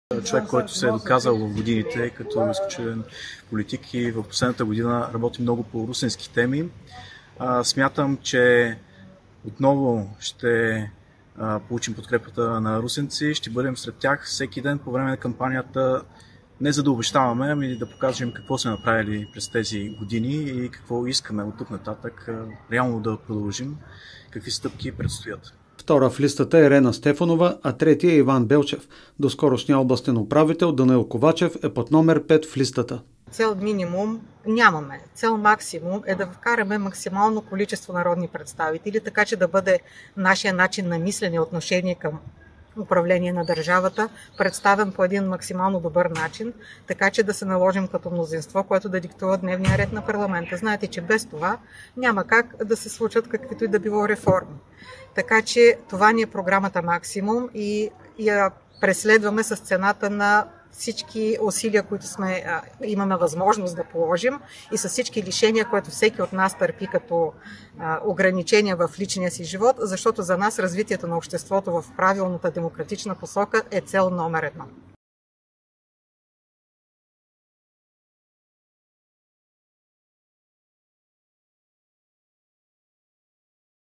човек, който се е доказал в годините като изключителен политик и в последната година работи много по русенски теми. Смятам, че отново ще получим подкрепата на русенци, ще бъдем сред тях всеки ден по време на кампанията, не за да обещаваме, ами да покажем какво сме направили през тези години и какво искаме от тук нататък реално да продължим, какви стъпки предстоят. Втора в листата е Ирена Стефанова, а третия е Иван Белчев. Доскорошният областен управител Данаил Ковачев е под номер 5 в листата. Цел минимум нямаме. Цел максимум е да вкараме максимално количество народни представители, така че да бъде нашия начин на мислене и отношение към управление на държавата представен по един максимално добър начин, така че да се наложим като мнозинство, което да диктува дневния ред на парламента. Знаете, че без това няма как да се случат каквито и да било реформи. Така че това ни е програмата максимум и я преследваме с цената на всички усилия, които имаме възможност да положим и с всички лишения, които всеки от нас търпи като ограничения в личния си живот, защото за нас развитието на обществото в правилната демократична посока е цел номер 1.